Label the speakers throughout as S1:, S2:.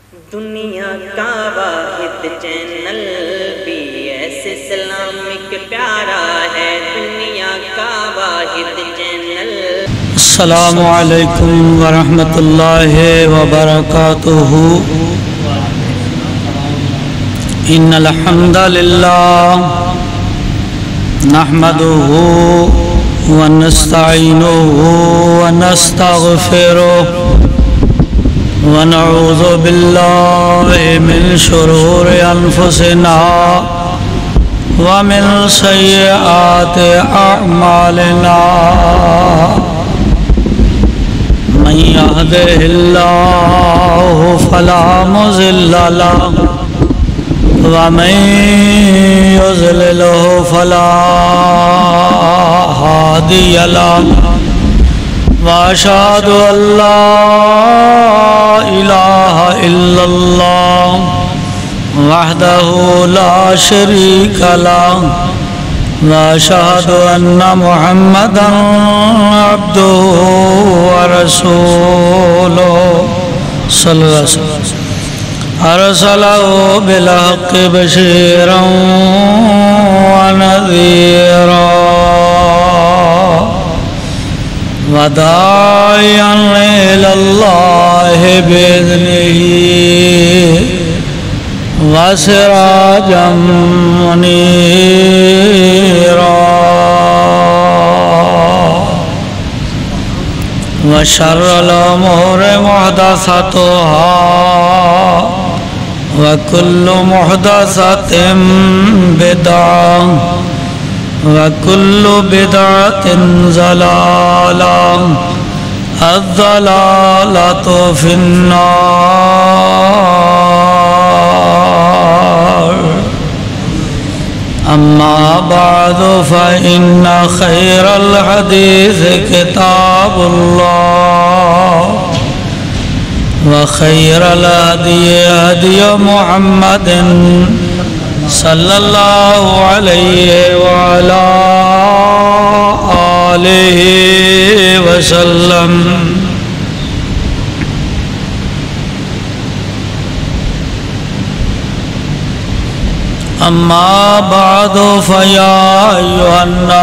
S1: دنیا کا واحد چینل بی ایس اسلامک پیارا ہے، دنیا کا واحد چینل۔
S2: السلام علیکم ورحمۃ اللہ وبرکاتہ۔ ان الحمد للہ نحمده ونستعینه ونستغفره ونعوذ باللہ من شرور انفسنا ومن سیئات اعمالنا، من يهده الله فلا مضل له ومن يضلله فلا هادي له، وأشهد أن لا إله إلا الله وحده لا شريك له، وأشهد أن محمدًا عبده ورسوله صلى الله عليه وسلم، أرسله بالحق بشيرًا ونذيرًا وداعيًا إلى الله بإذنه وسراجا منيرا، وشر الأمور محدثاتها وكل محدثة بدعة وكل بدعة ضلالة، الضلالة في النار۔ أما بعد فإن خير الحديث كتاب الله، وخير الهدي هدي محمد صلى الله عليه وعلى آله وسلم۔ أما بعد فيا أيها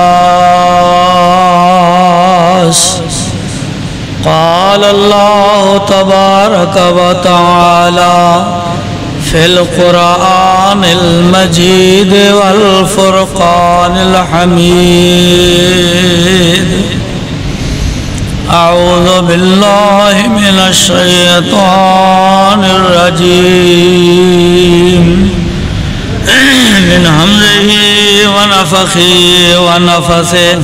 S2: الناس، قال الله تبارك وتعالى في القرآن المجيد والفرقان الحميد، أعوذ بالله من الشيطان الرجيم، من همزه ونفخه ونفثه،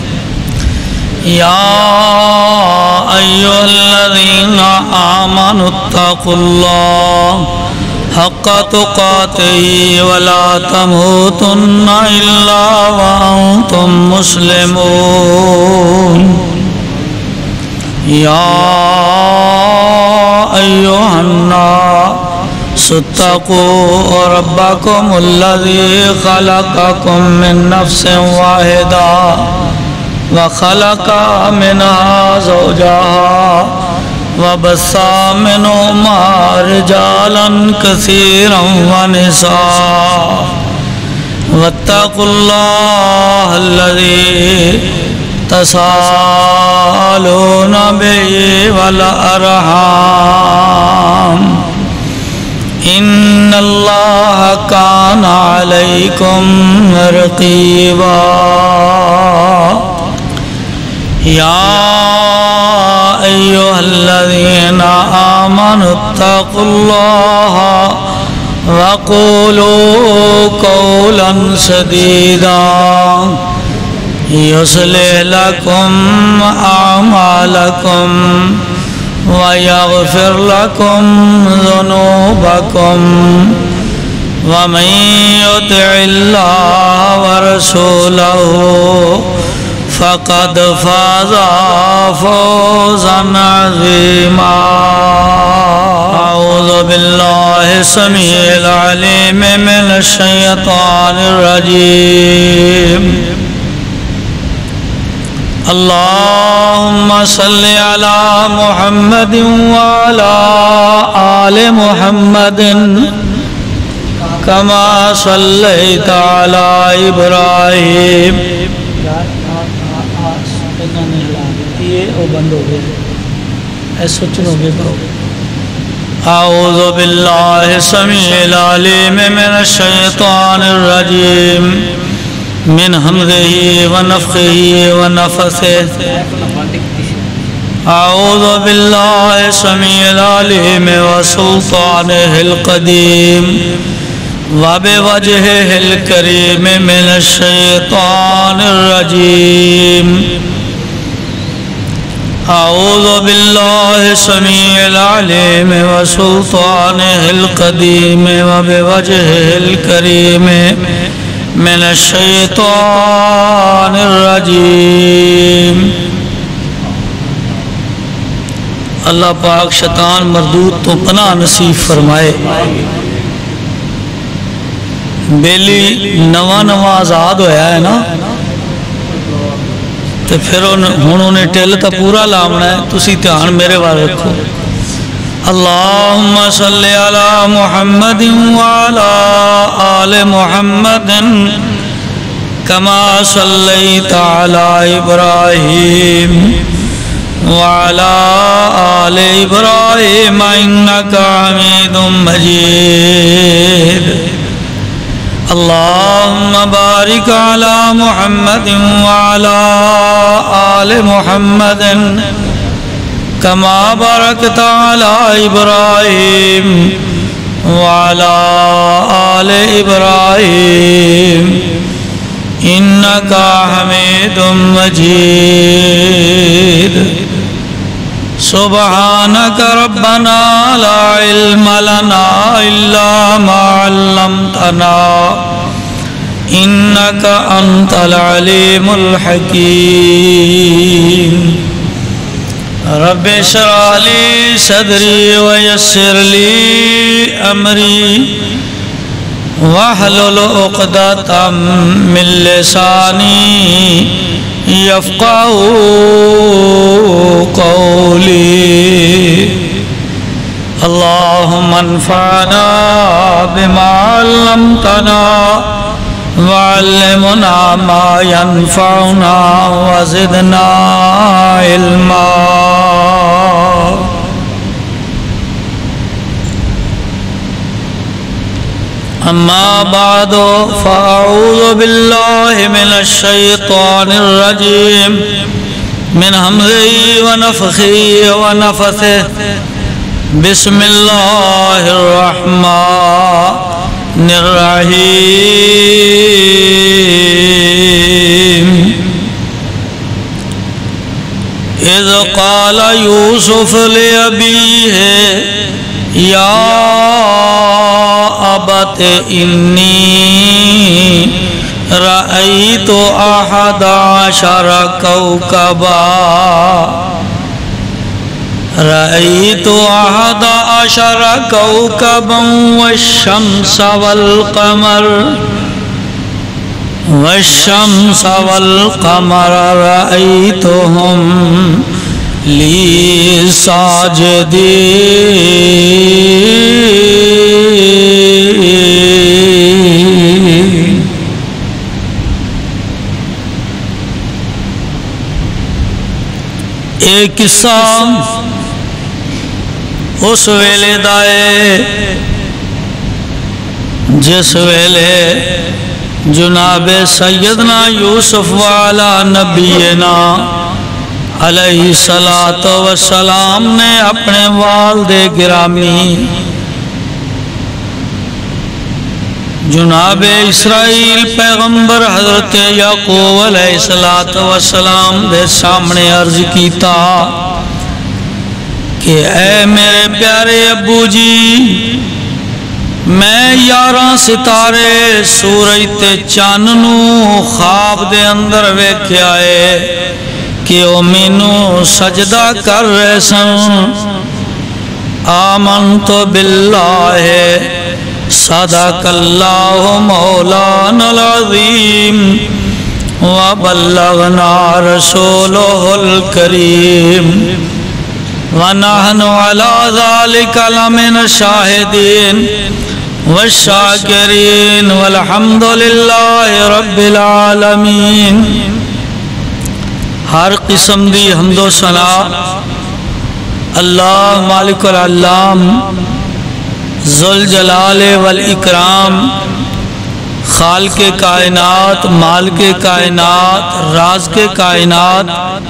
S2: يا أيها الذين آمنوا اتقوا الله حق تقاته ولا تموتن إلا وأنتم مسلمون، يا أيها الناس اتقوا ربكم الذي خلقكم من نفس واحدة وخلق منها زوجها وبث منهما رجالا كثيرا ونساء، واتقوا الله الذي تساءلون به والأرحام، إن الله كان عليكم رقيبا، يا أيها الذين آمنوا اتقوا الله وقولوا قولا سديدا يصلح لكم أعمالكم ويغفر لكم ذنوبكم، ومن يطع الله ورسوله فقد فاز فوزا عظيما۔ أعوذ بالله السميع العليم من الشيطان الرجيم، اللهم صل على محمد وعلى آل محمد كما صليت على إبراهيم أعوذ بالله السميع العليم من الشيطان الرجيم من همزه ونفخه ونفثه أعوذ بالله السميع العليم وسلطانه القديم وبوجهه الكريم من الشيطان الرجيم أعوذ بالله السميع العليم وسلطانه القديم وبوجهه الكريم من الشيطان الرجيم اللہ پاک شیطان مردود تو پناہ نصیب فرمائے بیلی نواں آزاد ہویا ہے نا تو پھر انہوں نے ٹیل تا پورا لامنا ہے تسی دھیان میرے بار رکھو اللہم صلی علی محمد وعلا آل محمد کما صلیت علی ابراہیم وعلا آل ابراہیم انکا حمید مجید اللہم بارک علی محمد وعلا آل محمد کما بارکت علی ابراہیم وعلا آل ابراہیم انکا حمید مجید سبحانک ربنا لا علم لنا الا ما علمتنا انک انت العلیم الحکیم رب اشرح لي صدري ويسر لي امري واحلل عقدة من لساني يفقهوا قولي اللهم انفعنا بما علمتنا وعلمنا ما ينفعنا وزدنا علما اما بعد فاعوذ بالله من الشيطان الرجيم من همزه ونفخه ونفثه بسم الله الرحمن الرحيم اذ قال يوسف لأبيه يا أبت إني رأيت 11 كوكبا رأيت 11 كوكبا والشمس والقمر رأيتهم لي ساجدين ایک قصہ اس ویلے دائے جس ویلے جناب سیدنا یوسف والا نبینا علیہ السلام نے اپنے والد گرامی جناب اسرائیل پیغمبر حضرت یعقوب علیہ السلام دے سامنے عرض کیتا کہ اے میرے پیارے ابو جی میں 11 ستارے سورج تے چاننو خواب دے اندر ویکھیا ہے کہ او مینوں سجدہ کر رہے سن آمنت باللہ صدق اللہ مولانا العظیم وبلغنا رسوله الكريم ونحن على ذلك لمن الشاهدين والشاكرين والحمد لله رب العالمين۔ ہر قسم دی حمد و ثنا اللہ مالک العلام ذوالجلال والاکرام، خالق کائنات، مالک کائنات، رازق کائنات،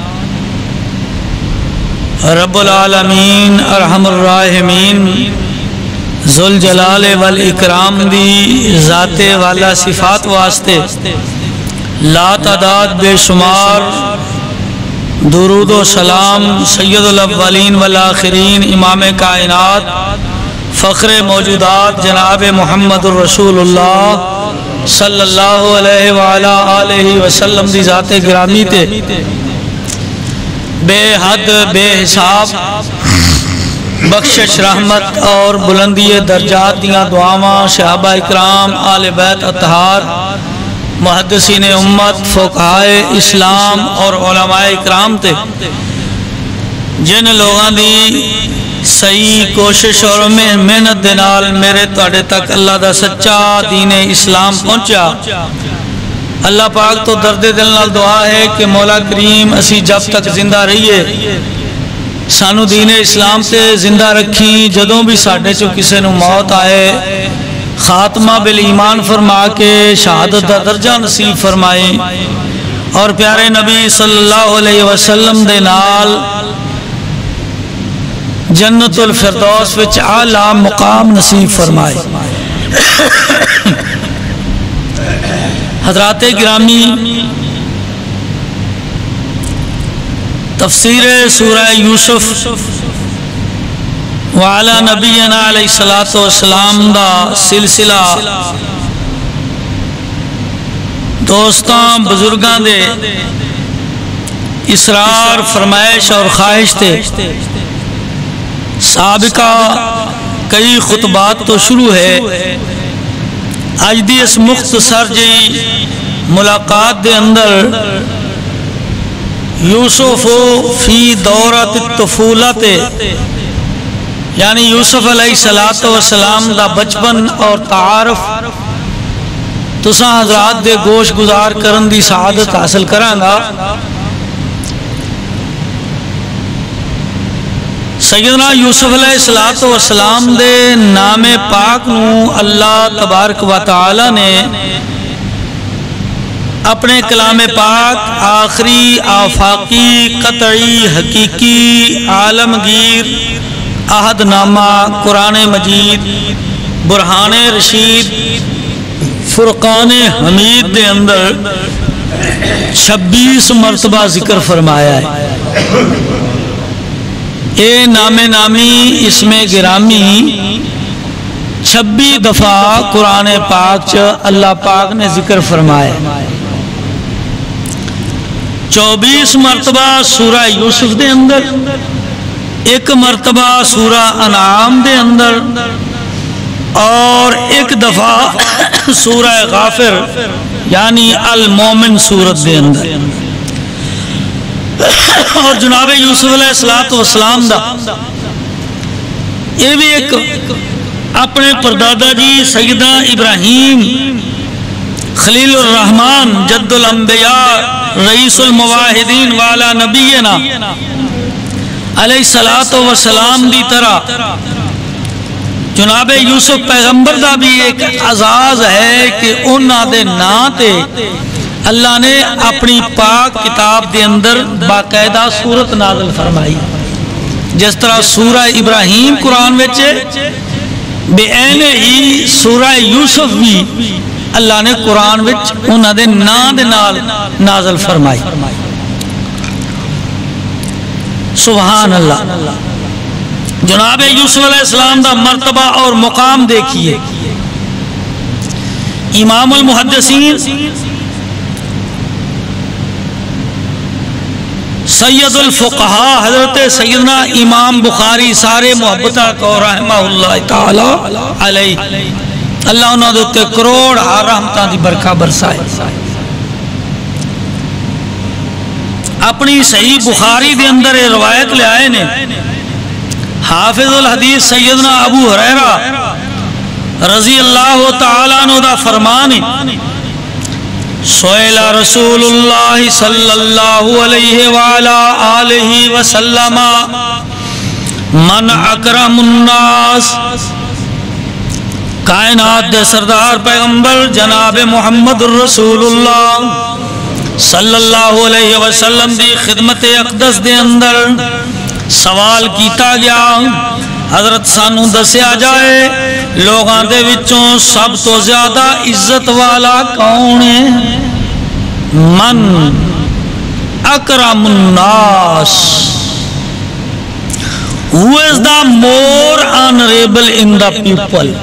S2: رب العالمین ارحم الراحمین، ذوالجلال والاکرام دی ذات والا صفات واسطے لا تعداد بے شمار درود و سلام سید الاولین والآخرین، امام کائنات، فخر موجودات جناب محمد الرسول اللہ صلی اللہ علیہ وآلہ آلہ وسلم دی ذات گرامی تے بے حد بے حساب بخشش رحمت اور بلندی درجات دیاں دعاواں صحابہ اکرام، آل بیت اطہار، محدثین امت، فقہائے اسلام اور علماء اکرام تے جن لوگاں دی صحیح کوشش اور محنت دے نال میرے تواڈے تک اللہ دا سچا دین اسلام پہنچا۔ اللہ پاک تو درد دل نال دعا ہے کہ مولا کریم اسی جب تک زندہ رہیے سانو دین اسلام تے زندہ رکھی، جدوں بھی ساڈے چوں کسے نو موت آئے خاتمہ بالایمان فرما کے شہادت دا درجہ نصیب فرمائے، اور پیارے نبی صلی اللہ علیہ وسلم دے نال جنت الفردوس وچ اعلیٰ مقام نصیب فرمائے۔ حضرات گرامی، تفسیر سورہ یوسف وعلی نبینا علیہ السلام دا سلسلہ دوستاں بزرگاں دے اصرار فرمائش اور خواہش تے سابقہ کئی خطبات تو شروع ہے۔ آج دی اس مختصر جی ملاقات دے اندر یوسف فی دورت الطفولت، یعنی یوسف علیہ السلام دا بچپن اور تعارف تساں حضرات دے گوش گزار کرن دی سعادت حاصل کرانگا۔ سیدنا یوسف علیہ السلام دے نام پاک نو اللہ تبارک و تعالی نے اپنے کلام پاک آخری، آفاقی، قطعی، حقیقی، عالمگیر، عہد نامہ، قرآن مجید، برہان رشید، فرقان حمید دے اندر 26 مرتبہ ذکر فرمایا ہے۔ اے نام نامی اسم گرامی 26 دفعہ قرآن پاک اللہ پاک نے ذکر فرمایا۔ 24 مرتبہ سورہ یوسف دے اندر، 1 مرتبہ سورہ انعام دے اندر، اور 1 دفعہ سورہ غافر یعنی المومن سورت دے اندر۔ اور جناب یوسف علیہ السلام دا یہ بھی ایک اپنے پردادا جی سیدہ ابراہیم خلیل الرحمن جد الانبیاء رئیس المواحدین والا نبینا علیہ السلام دی طرح جناب یوسف پیغمبر دا بھی ایک اعزاز ہے کہ انہاں دے نا تے اللہ نے اپنی پاک کتاب دے اندر باقاعدہ سورت نازل فرمائی، جس طرح سورہ ابراہیم قرآن وچے بے عین ہی سورہ یوسف بھی اللہ نے قرآن وچ انہاں دے نا دے نال نازل فرمائی۔ سبحان اللہ۔ جناب یوسف علیہ السلام دا مرتبہ اور مقام دیکھیے۔ امام المحدثین سید الفقہا حضرت سیدنا امام بخاری سارے محبتہ کو رحمہ اللہ تعالی علیہ، اللہ انہوں نے کروڑ رحمتاں دی برکہ برسائے۔ اپنی صحیح بخاری دے اندر یہ روایت لے آئے نے. حافظ الحدیث سیدنا ابو ہریرہ رضی اللہ تعالیٰ عنہ دا فرمان ہے سئل رسول اللہ صلی اللہ علیہ وآلہ آلہ وسلم من اکرم الناس. کائنات دے سردار پیغمبر جناب محمد رسول اللہ صلی اللہ علیہ وسلم دی خدمت اقدس دے اندر سوال کیتا گیا. حضرت سانو دسیا جائے لوگاں دے وچوں سب تو زیادہ عزت والا کون ہے؟ من اکرم الناس. Who is the more honorable in the people?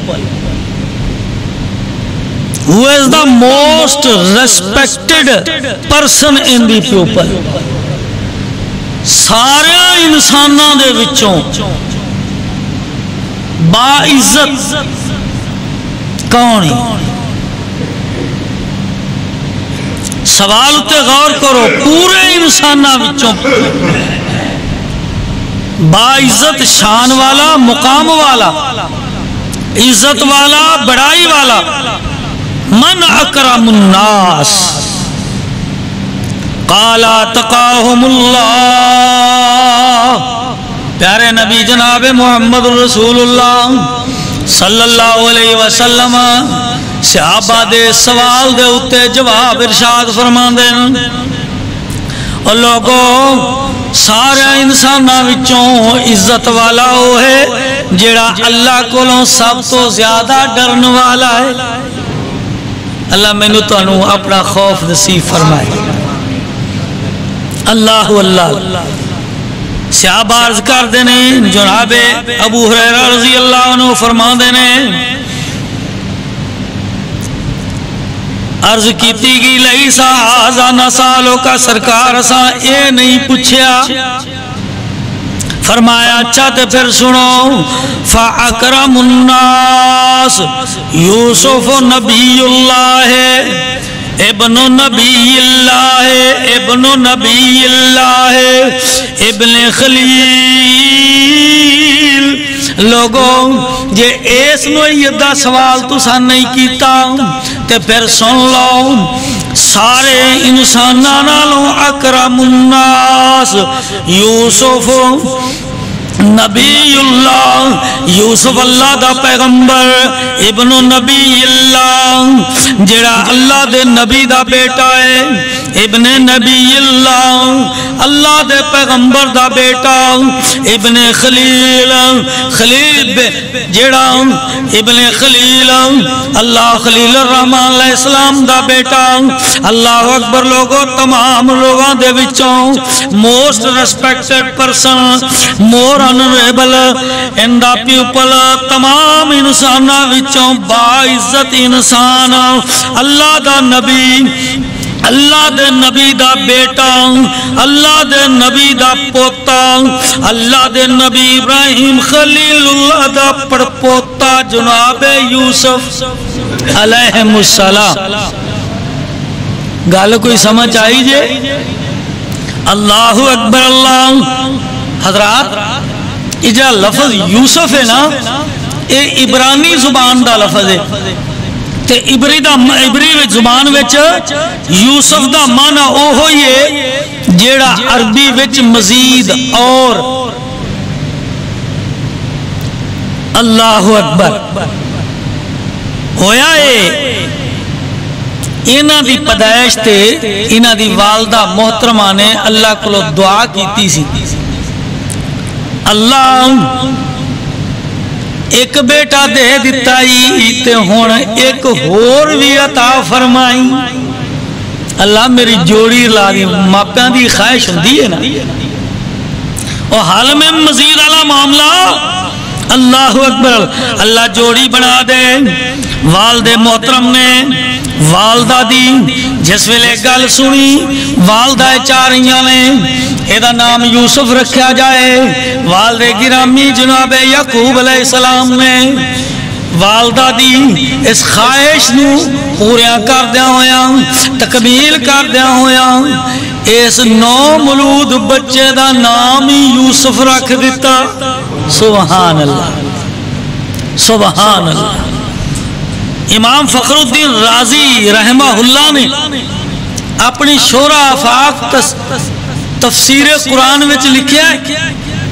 S2: Who is the most respected person in the people? سارے انسانوں دے وچوں باعزت کون ہے؟ سوال تے غور کرو. پورے انسانوں وچوں باعزت شان والا مقام والا عزت والا بڑائی والا من اکرم الناس. قال تقاہم اللہ. پیارے نبی جناب محمد رسول اللہ صلی اللہ علیہ وسلم صحابہ دے سوال دے اتے جواب ارشاد فرما دین. اور لوگوں سارے انساناں وچوں عزت والا وہ ہے جڑا اللہ کولوں سب تو زیادہ ڈرن والا ہے. اللہ مینوں تانوں اپنا خوف نصیب فرمائے. اللہ اللہ. صحابہ عرض کر دینے جناب ابو ہریرہ رضی اللہ عنہ فرما دینے عرض کیتی گی لیسا آزا نسالوں کا سرکار اساں اے نہیں پوچھیا. فرمایا اچھا تے پھر سنو. فاکرم الناس یوسف نبی اللہ ہے ابن نبی اللہ ابن نبی اللہ ابن خلیل. لوگوں جے اس نوعیت دا سوال تسا نہیں کیتا تے پھر سن لو سارے انساناں نالوں اکرم الناس یوسف نبی اللہ. یوسف اللہ دا پیغمبر ابن نبی اللہ جڑا اللہ دے نبی دا بیٹا ہے. ابن نبی اللہ اللہ دے پیغمبر دا بیٹا. ابن خلیل خلیل جڑا ابن خلیل اللہ خلیل الرحمن علیہ السلام دا بیٹا. اللہ اکبر. لوگوں تمام لوگاں دے وچوں most respected person more honorable in the people. تمام انساناں وچوں باعزت انسان اللہ دا نبی اللہ دے نبی دا بیٹا اللہ دے نبی دا پوتا اللہ دے نبی ابراہیم خلیل اللہ دا پڑپوتا جناب یوسف علیہ السلام. گل کوئی سمجھ آئی جے؟ اللہ اکبر. اللہ حضرات یہ جو لفظ یوسف ہے نا یہ عبرانی زبان دا لفظ ہے تے عبری زبان وچ یوسف دا معنی او ہوئی ہے جیڑا عربی وچ مزید اور. اللہ اکبر. ہویا ہے انہاں دی پیدائش تے انہاں دی والدہ محترمہ نے اللہ کو دعا کیتی سی اللہ ایک بیٹا دے دیتا ہی تے ہون ایک ہور بھی عطا فرمائی. اللہ میری جوڑی لا دی ماپیاں دی خواہش ہوندی ہے نا اور حال میں مزید اعلیٰ معاملہ. اللہ اکبر. اللہ جوڑی بنا دے. والد محترم نے والدہ دی جس ویلے گل سنی والدہ چاریاں نے ایدہ نام یوسف رکھا جائے. والد گرامی جناب یعقوب علیہ السلام نے والدہ دی اس خواہش نو پوریا کردیا ہویا تکمیل کردیا ہویا اس نو مولود بچے دا نام ہی یوسف رکھ دیتا. سبحان اللہ سبحان اللہ. امام فخر الدین رازی رحمہ اللہ نے اپنی شورا آفاق تفسیر قرآن وچ لکھیا ہے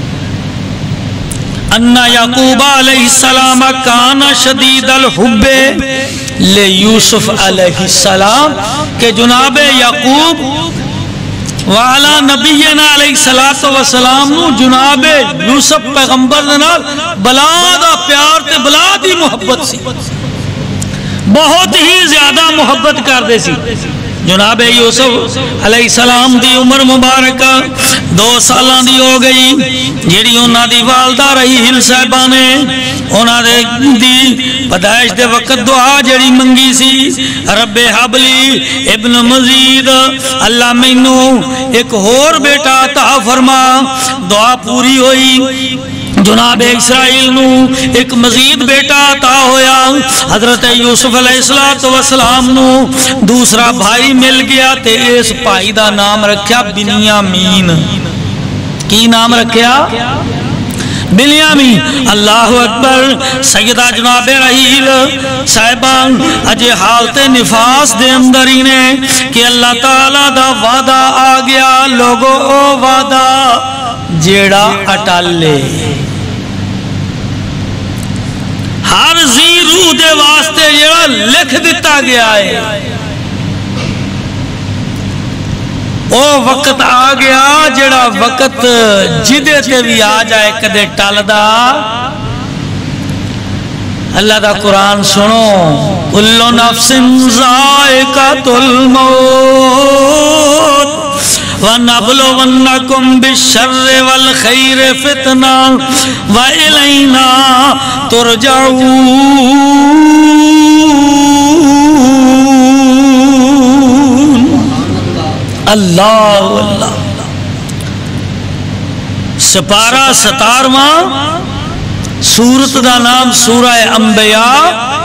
S2: ان یعقوب علیہ السلام کان شدید الحب لیوسف علیہ السلام کہ جناب یعقوب وعلا نبینا علیہ السلام نو جناب یوسف پیغمبر نال بلا دا پیار تے بلا دی محبت سی, بہت ہی زیادہ محبت کر دے سی. جناب یوسف علیہ السلام دی عمر مبارکہ 2 سالاں دی ہو گئی جیڑی انہاں دی والدہ رہی ہل صاحبہ نے انہاں دی پیدائش دے وقت دعا جیڑی منگی سی رب حبلی ابن مزید اللہ مینو ایک اور بیٹا عطا فرما. دعا پوری ہوئی جناب اسرائیل نو ایک مزید بیٹا عطا ہویا. حضرت یوسف علیہ السلام نو دوسرا بھائی مل گیا تے اس بھائی دا نام رکھیا بنیامین. کی نام رکھیا؟ بنیامین. اللہ اکبر. سیدہ جناب رحیل صاحبان اجے حالت نفاس دے اندر ہی نے کہ اللہ تعالیٰ دا وعدہ آ گیا. لوگو او وعدہ جیڑا اٹالے ہر زی روح دے واسطے جیڑا لکھ دیتا گیا ہے او وقت آ گیا جیڑا وقت جدے تے بھی آ جائے کدے ٹل دا. اللہ دا قرآن سنو کل نفس ذائقۃ الموت وَنَبْلُوَنَّكُمْ بِالشَّرِّ وَالْخَيْرِ فِتْنَةً وَإِلَيْنَا تُرْجَعُونَ. اللہ اللہ. سپارہ 17واں سورت دا نام سورہ انبیاء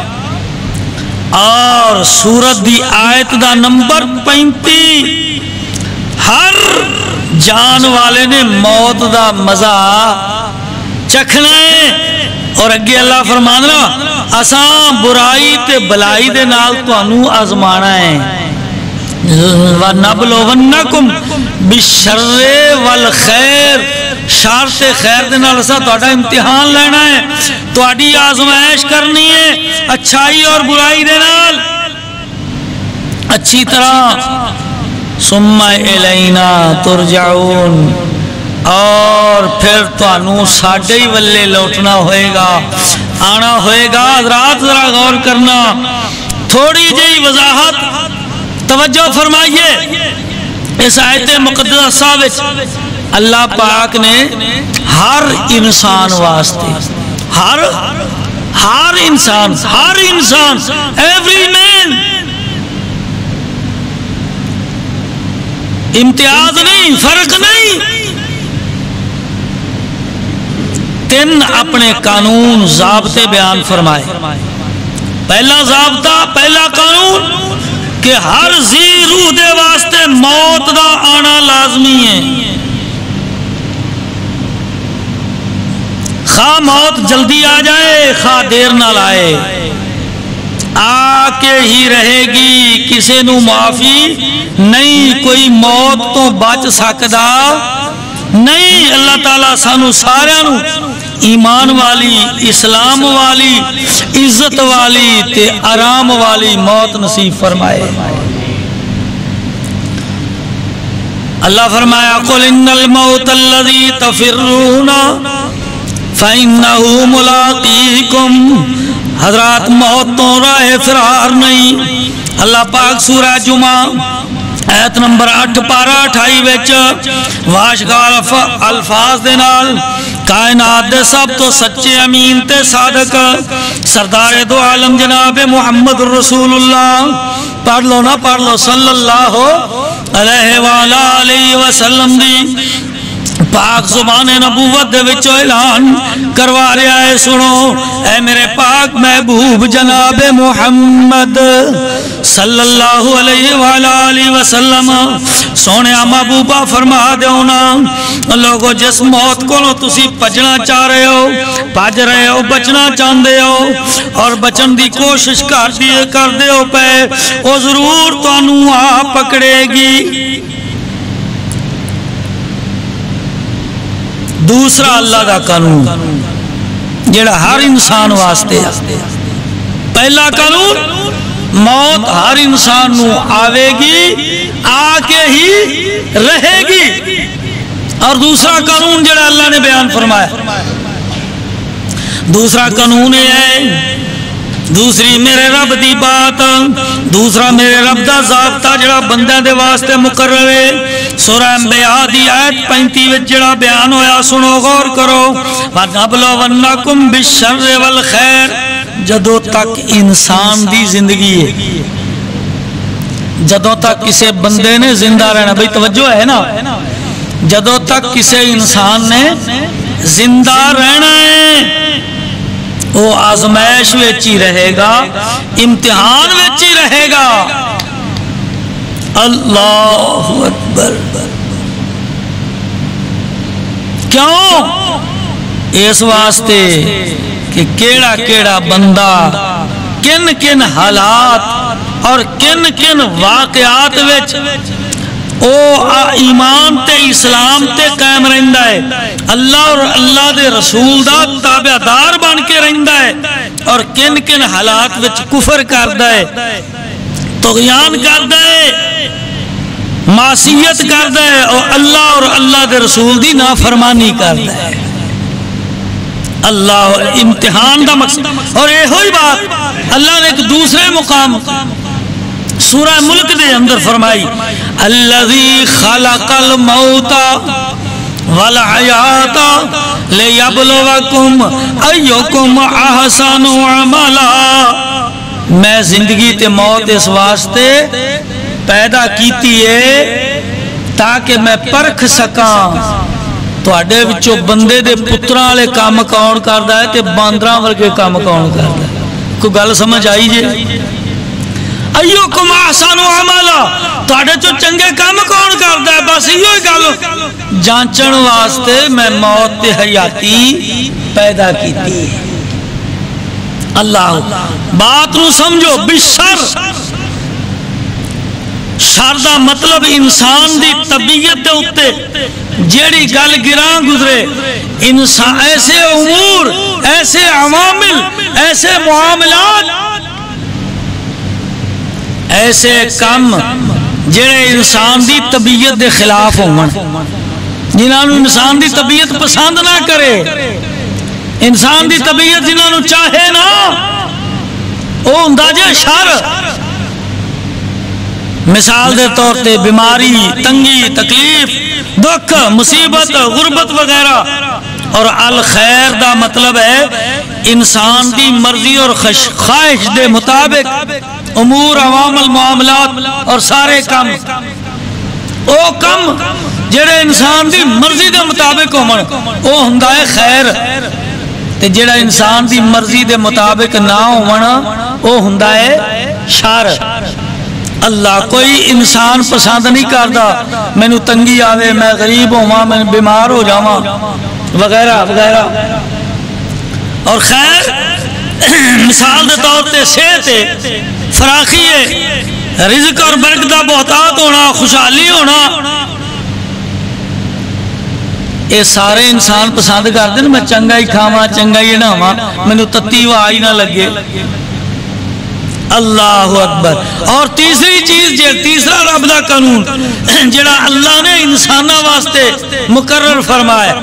S2: اور سورت دی آیت دا نمبر 35. ہر جان والے نے موت دا مزہ چکھنا ہے اور اگے اللہ فرمانا اساں برائی تے بلائی دے نال تانوں آزمانا ہے. وَنَبْلُوَنَّكُمْ بِالشَّرِّ وَالْخَيْرِ. شر تے خیر دے نال اساں تہاڈا امتحان لینا ہے, تہاڈی آزمائش کرنی ہے اچھائی اور برائی دے نال اچھی طرح. ثم الینا ترجعون. اور پھر تانوں ساڈے ہی ولے لوٹنا ہوئے گا, آنا ہوئے گا. حضرات ذرا غور کرنا, تھوڑی جی وضاحت توجہ فرمائیے. اس آیت مقدسہ وچ اللہ پاک نے ہر انسان واسطے ہر انسان ایوری مین امتیاز نہیں, فرق نہیں, 3 اپنے قانون ضابطے بیان فرمائے. پہلا ضابطہ پہلا قانون کہ ہر ذی روح دے واسطے موت دا آنا لازمی ہے. خواہ موت جلدی آ جائے خواہ دیر نہ لائے آ کے ہی رہے گی, کسے نو معافی نہیں. کوئی موت تو بچ سکدا نہیں. اللہ تعالیٰ سانو سارے نو ایمان والی, اسلام والی, عزت والی تے آرام والی موت نصیب فرمائے. اللہ فرمایا قل ان الموت الذی تفرون فإنه ملاقیکم. حضرات موت تو راہ فرار نہیں. اللہ پاک سورہ جمعہ ایت نمبر 8 پارہ 28 وچ واشگار الفاظ دے نال کائنات دے سب تو سچے امین تے صادق سردار دو عالم جناب محمد رسول اللہ, پڑھ لو نا پڑھ لو, صلی اللہ علیہ وآلہ وسلم دی پاک زبان نبوت دے وچوں اعلان کروا رہا ہے، سنو اے میرے پاک محبوب جناب محمد صلی اللہ علیہ وآلہ وسلم، سونے محبوبہ فرما دیونا لوگو جس موت کو تسی بچنا چاہ رہے ہو، بچ رہے ہو، بچنا چاہتے ہو اور بچن دی کوشش کر دے ہو پہ، وہ ضرور تانوں آ پکڑے گی۔ دوسرا اللہ دا قانون جڑا ہر انسان واسطے، پہلا قانون موت ہر انسان نو آوے گی، آ کے ہی رہے گی، اور دوسرا قانون جڑا اللہ نے بیان فرمایا، دوسرا قانون ہے، دوسری میرے رب دی بات، دوسرا میرے رب دا ضابطہ جڑا بندہ دے واسطے مقرر ہے۔ سورہ انبیاء دی آیت 35 وچ جڑا بیان ہویا سنو غور کرو، وَنَبْلُوَنَّكُمْ بِالشَّرِّ وَالْخَيْرِ، جدوں تک انسان دی زندگی ہے، جدوں تک کسے بندے نے زندہ رہنا، بھئی توجہ ہے نا، جدوں تک کسے انسان نے زندہ رہنا ہے وہ آزمائش وچی رہے گا، امتحان وچی رہے گا۔ اللہ اکبر، کیوں؟ اس واسطے کہ کیڑا کیڑا بندہ کن کن حالات اور کن کن واقعات وچ او ایمان تے اسلام تے قائم رہندا ہے، اللہ اور اللہ دے رسول دا تابعدار بن کے رہندا ہے، اور کن کن حالات وچ کفر کردا ہے، طغیان کردا ہے، معصیت کردا ہے، اور اللہ اور اللہ دے رسول دی نافرمانی کردا ہے۔ اللہ امتحان دا مقصد، اور یہ ہوئی بات اللہ نے ایک دوسرے مقام سورہ ملک دے اندر فرمائی، الذی خلق الموت والحیات لیبلوکم ایکم احسن عملا، میں زندگی تے موت اس واسطے پیدا کیتی ہے تاکہ میں پرکھ سکاں تواڈے وچوں بندے دے پتراں والے کام کون کردا ہے تے باندراں ورگے کام کون کردا ہے۔ کوئی گل سمجھ آئی جی؟ ایوکم احسن عملا، تواڈے چوں چنگے کام کون کردا ہے، بس ایو گل جانچن واسطے میں موت تے حیاتی پیدا کیتی ہے۔ اللہ بات نو سمجھو، بشر، شر دا مطلب انسان دی طبیعت دے اُتے جیڑی گل گراں گزرے، انسان ایسے امور، ایسے عوامل، ایسے معاملات، ایسے کام جڑے انسان دی طبیعت دے خلاف ہون، جنہاں نو انسان دی طبیعت پسند نہ کرے، انسان دی طبیعت جنہاں نو چاہے نا، وہ ہوندا جے شر۔ مثال دے طور تے بیماری، تنگی، تکلیف، دکھ، مصیبت، غربت وغیرہ، اور الخیر دا مطلب ہے انسان دی مرضی اور خواہش دے مطابق امور، عوامل، معاملات اور سارے کام، او کم جڑے انسان دی مرضی دے مطابق ہون او ہوندا ہے خیر، تے جڑا انسان دی مرضی دے مطابق نہ ہون او ہوندا ہے شر۔ اللہ کوئی انسان پسند نہیں کردا مینوں تنگی آوے، میں غریب ہوواں، میں بیمار ہو جاواں وغیرہ وغیرہ، اور خیر مثال دے طور تے صحت ہے، فراخی ہے، رزق اور برکت دا بہتات ہونا، خوشحالی ہونا، یہ سارے انسان پسند کرتے ہیں میں چنگا ہی کھاواں، چنگا ہی نہاواں، مینوں تتی وائی نہ لگے۔ اللہ اکبر۔ اور تیسری چیز، تیسرا رب دا قانون جڑا اللہ نے انساناں واسطے مقرر فرمایا،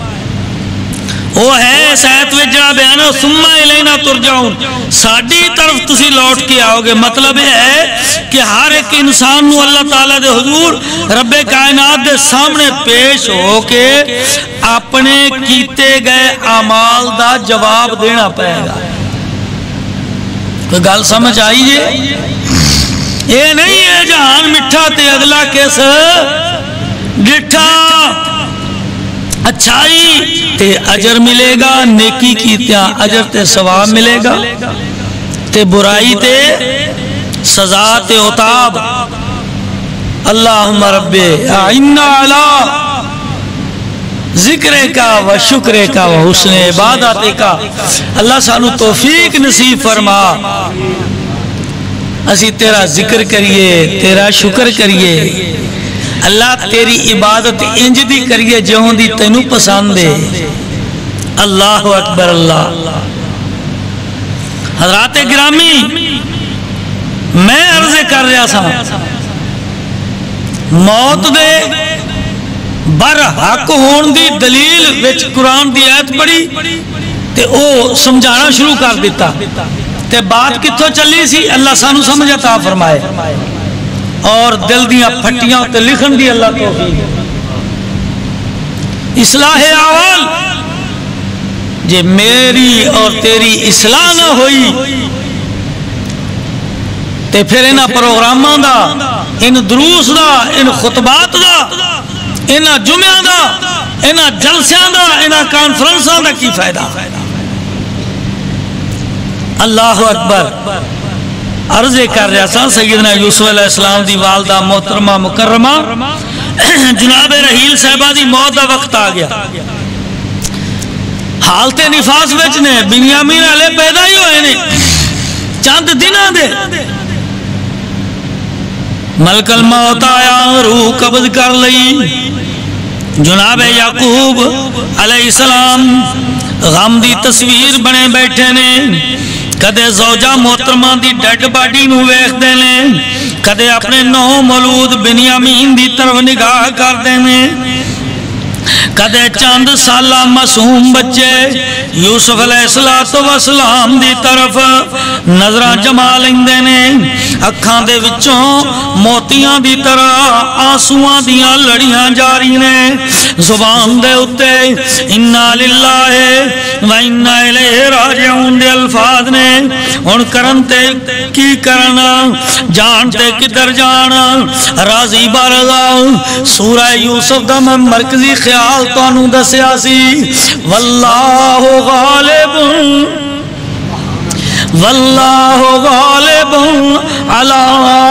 S2: وہ ہے اس آیت میں جڑا بیان ہے، ثم الینا ترجعون، ساڈی طرف تسی لوٹ کے آؤ گے۔ مطلب یہ ہے کہ ہر ایک انسان نو اللہ تعالیٰ دے حضور رب کائنات دے سامنے پیش ہو کے اپنے کیتے گئے اعمال دا جواب دینا پڑے گا۔ کوئی گل سمجھ آئی جی؟ یہ نہیں ہے جہان مٹھا تے اگلا کس ڈٹھا، اچھائی تے اجر ملے گا، نیکی کیتیاں اجر تے ثواب ملے گا، تے برائی تے سزا تے عتاب۔ اللہم رب اعنا علی ذکر کا و شکر کا و حسن عبادت کا۔ اللہ سانو توفیق نصیب فرما، اسی تیرا ذکر کریے، تیرا شکر کریے، اللہ تیری عبادت انج دی کریے جہوں دی تینوں پسند ہے۔ اللہ اکبر اللہ۔ حضرات گرامی، میں عرض کر رہا تھا موت دے برحق ہون دی دلیل وچ قرآن دی آیت پڑھی تے او سمجھانا شروع کر دیتا، تے بات کتھوں چلی سی؟ اللہ سانو سمجھ عطا فرمائے اور دل دیاں پھٹیاں تے لکھن دی اللہ توفیق۔ اصلاح احوال جے میری اور تیری اصلاح نہ ہوئی تے پھر انہاں پروگراماں دا، ان دروس دا، ان خطبات دا، انہاں جمعہ دا، انہاں جلسیاں دا، انہاں کانفرنساں دا کی فائدہ؟ اللہ اکبر۔ عرض کر رہا تھا سیدنا یوسف علیہ السلام دی والدہ محترمہ مکرمہ جناب رحیل صاحبہ دی موت دا وقت آ گیا، حالت نفاس وچ نے، بنیامین علیہ پیدا ہی ہوئے نے چند دنوں دے، ملک الموت آیا، روح قبض کر لئی۔ جناب یعقوب علیہ السلام غم دی تصویر بنے بیٹھے نے، کدے زوجہ محترمہ دی ڈیڈ باڈی نو ویکھ دے نے، کدے اپنے نو مولود بنیامین دی طرف نگاہ کر دے نے، کدے چند سالہ معصوم بچے یوسف علیہ السلام دی طرف نظرہ جما لیندے نے، اکھاں دے وچوں موتیاں دی طرح آنسواں دیاں لڑیاں جاری نے، زبان دے اتے انا للہ و انا الیہ راجعون دے الفاظ نے، ان کرن تے کی کرنا، جان تے کدھر جانا، راضی بارگا۔ سورہ یوسف دا میں مرکزی خیال تو انہوں دسیا سی، واللہ غالب واللہ غالب علی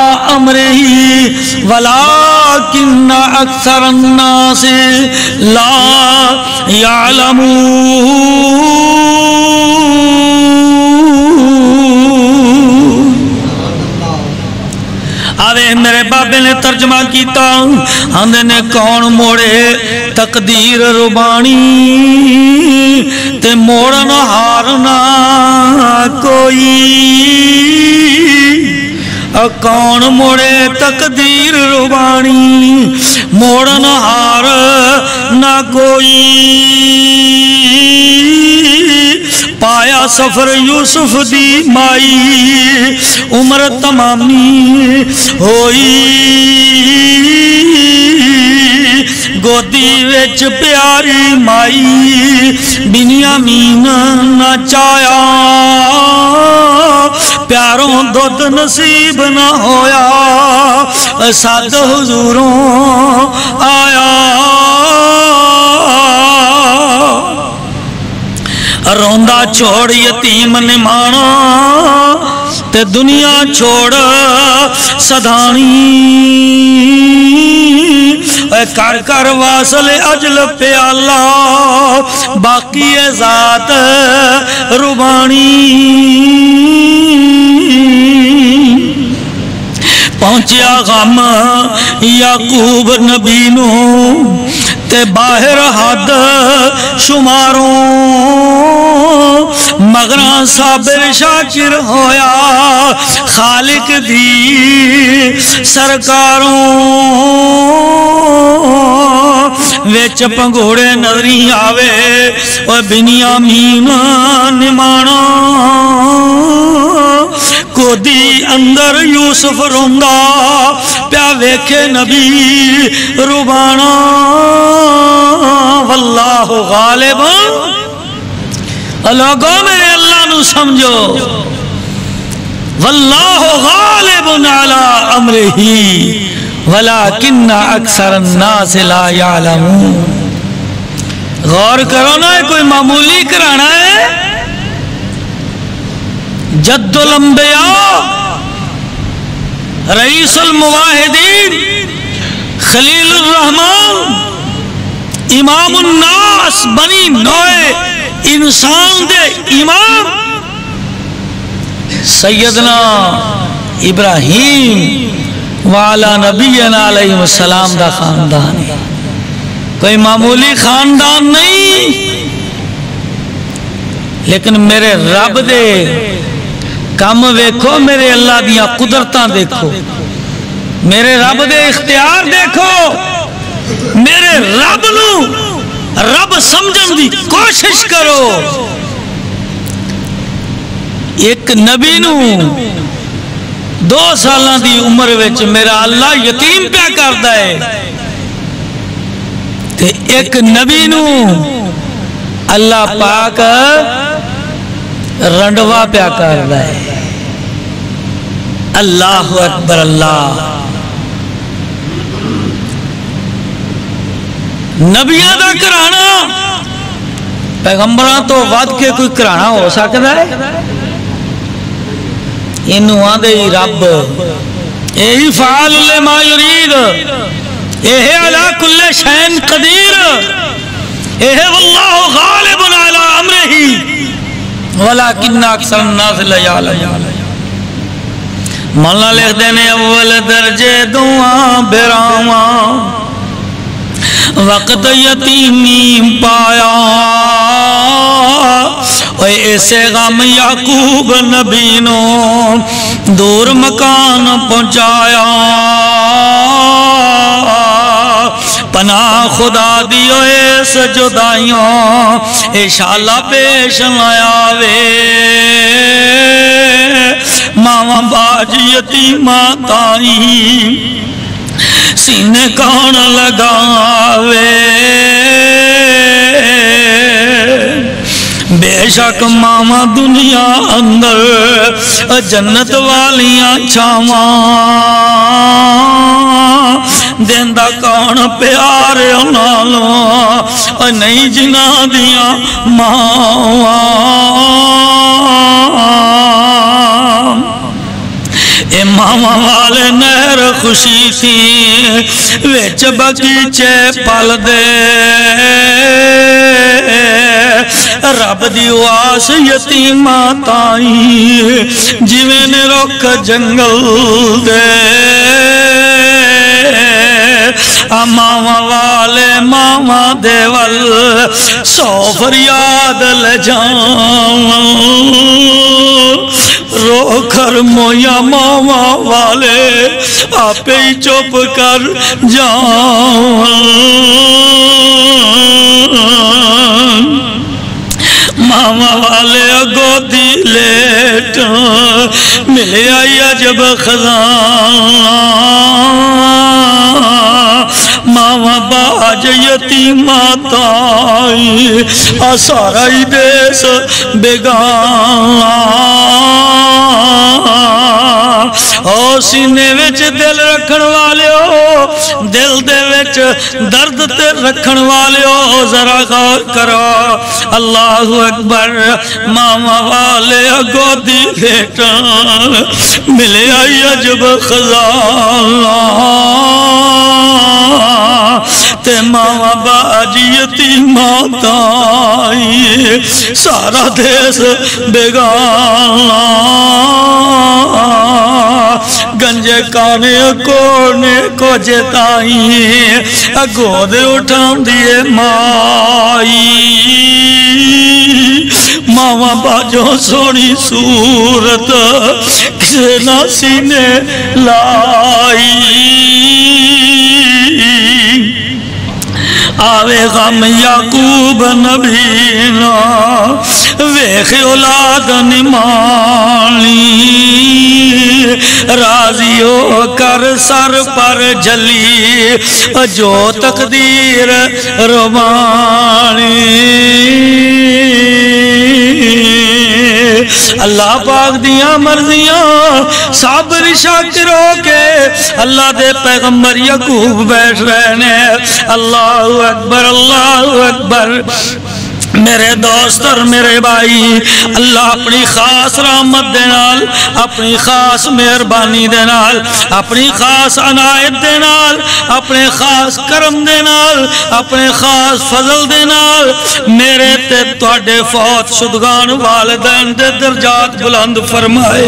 S2: امرہ ولکن اکثر الناس لا یعلمون۔ آوے میرے بابے نے ترجمہ کیتا، آندے نے کون موڑے تقدیر ربانی تے موڑن ہارنا کوئی، کون موڑے تقدیر ربانی موڑن ہار نہ کوئی۔ پایا سفر یوسف دی مائی عمر تمامی ہوئی، گودی وچ پیاری مائی بنیامین نہ چایا، پیاروں دودھ نصیب نہ ہویا، ساتھ حضوروں آیا۔ روندہ چھوڑ یتیم نمانا تے دنیا چھوڑ صدانی، اے کر کر واصل اجل پہ اللہ باقی ذات ربانی۔ پہنچیا غم یعقوب نبی نو تے باہر حد شماروں، مغران صابر شاکر ہویا خالق دی سرکاروں، ویچ پنگوڑے نظری آوے اور بنیامین نمانا، کو دی اندر یوسف روندہ پیا ویکھے نبی ربانا، واللہ غالب۔ لوگوں میرے اللہ نو سمجھو، واللہ غالب علی امرہ ولیکن اکثر الناس لا یعلمون۔ غور کرو نا، کوئی معمولی کرانا ہے؟ جد الانبیاء، رئیس المواحدین، خلیل الرحمن، امام الناس، بنی نوع انسان دے امام سیدنا ابراہیم وعلا نبینا علیہ السلام دا خاندان ہے، کوئی معمولی خاندان نہیں۔ لیکن میرے رب دے کام ویکھو، میرے اللہ دیاں قدرتاں دیکھو، میرے رب دے اختیار دیکھو، میرے رب نو رب سمجھن دی کوشش کرو۔ ایک نبی نو 2 سالاں دی عمر وچ میرا اللہ یتیم پیا کردا ہے، تے ایک نبی نو اللہ پاک رنڈوا پیا کردا ہے۔ اللہ اکبر اللہ۔ نبیاں دا کرانا پیغمبراں تو ود کے کوئی کرانا ہو سکتا ہے؟ انہوں آدھے رب اے فعال لما یرید، اے علی کل شیء قدیر، اے واللہ غالب علی امرہ ولکن اکثر الناس لا یعلمون۔ مولا لکھ دینے اول درجے دعا براواں وقت یتیمی پایا، اے ایسے غم یعقوب نبی نو دور مکان پہنچایا، پناہ خدا دیو ایس جدائیوں اشالہ پیش نیا وے، ماما باج یتیمہ تائی سینے کون لگاوے، بے شک ماما دنیا اندر جنت والیاں چھاواں دیندہ کون پیارے نالوں نہیں جنا دیاں ماواں۔ اے ماما والے نہر خوشی تھی ویچ بگیچے پل دے، رب دی واس یتیمہ تائی جیویں رک جنگل دے، ماما والے ماما دیول 100 فریاد لجاؤں، رو کر مویا ماما والے آپ ہی چپ کر جاؤں، ماما والے گودی لیٹ ملے آئی عجب خزانہ، ماما باج یتیمہ تائی سارا ہی دیس بیگانہ، او سینے وچ دل رکھن والے ہو، دل دے وچ درد تے رکھن والے ہو، ذرا غور کرو۔ اللہ اکبر۔ ماما والے گودی لیٹان ملے آئی عجب خزانہ، تے ماما باجی یتیمہ تائی سارا دیس بیگانہ، گنجے کانے کونے کو جتائی گود اٹھان دیے مائی، ماما باجو سونی صورت کسے نہ سینے لائی، آوے غم یعقوب نبینا ویخ اولاد نمانی، راضی ہو کر سر پر جلی جو تقدیر روانی، اللہ پاک دیاں مرضیاں صابر شاکر ہو کے اللہ دے پیغمبر یعقوب بیٹھ رہے ہیں۔ اللہ اکبر اللہ اکبر۔ میرے دوست اور میرے بھائی، اللہ اپنی خاص رحمت دے نال، اپنی خاص مہربانی دے نال، اپنی خاص عنایت دے نال، اپنے خاص کرم دے نال، اپنے خاص فضل دے نال میرے تے تواڈے فوت شدگان والدین دے درجات بلند فرمائے۔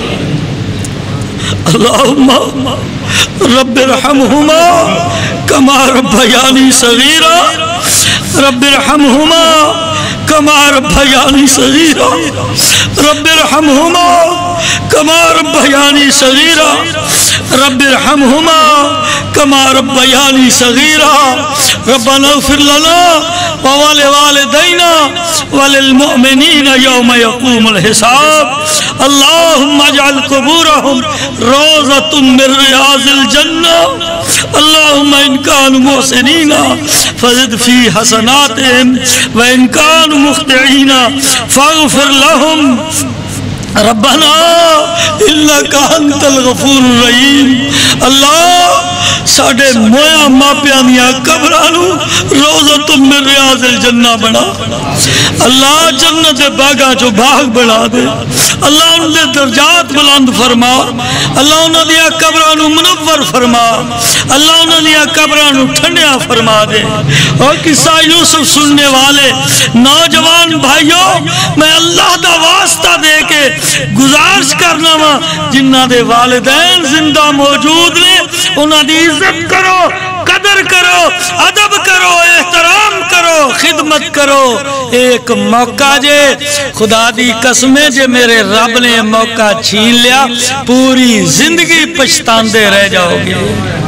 S2: اللہم رب ارحمہما کما ربیانی صغیرا، رب ارحمہما کما ربیانی صغیرا، رب ارحمہما کما ربیانی صغیرا، رب ارحمہما کما ربیانی صغیرا، ربنا اغفر لنا وولوالدینا وللمؤمنین یوم یقوم الحساب، اللہم اجعل قبورہم روضۃ من ریاض الجنہ، اللہم ان کانوا محسنین فزد فی حسناتہم وان کانوا مخطئین فاغفر لہم، ربنا انک انت الغفور الرحیم۔ اللہ ساڑھے مویا ماپیاں دیا قبرانو روضۃ من ریاض الجنہ بنا، اللہ جنت باغاں جو باغ بنا دے، اللہ ان دے درجات بلند فرما، اللہ ان دیا قبرانو منور فرما، اللہ ان دیا قبرانو ٹھنڈیاں فرما دے۔ اور قصہ یوسف سننے والے نوجوان بھائیوں، میں اللہ دا واسطہ دے کے گزارش کرنا وا جنہ دے والدین زندہ موجود نے، انہاں دی عزت کرو، قدر کرو، ادب کرو، احترام کرو، خدمت کرو۔ ایک موقع جے خدا دی قسمیں جے میرے رب نے موقع چھین لیا پوری زندگی پچھتاندے رہ جاؤ گے۔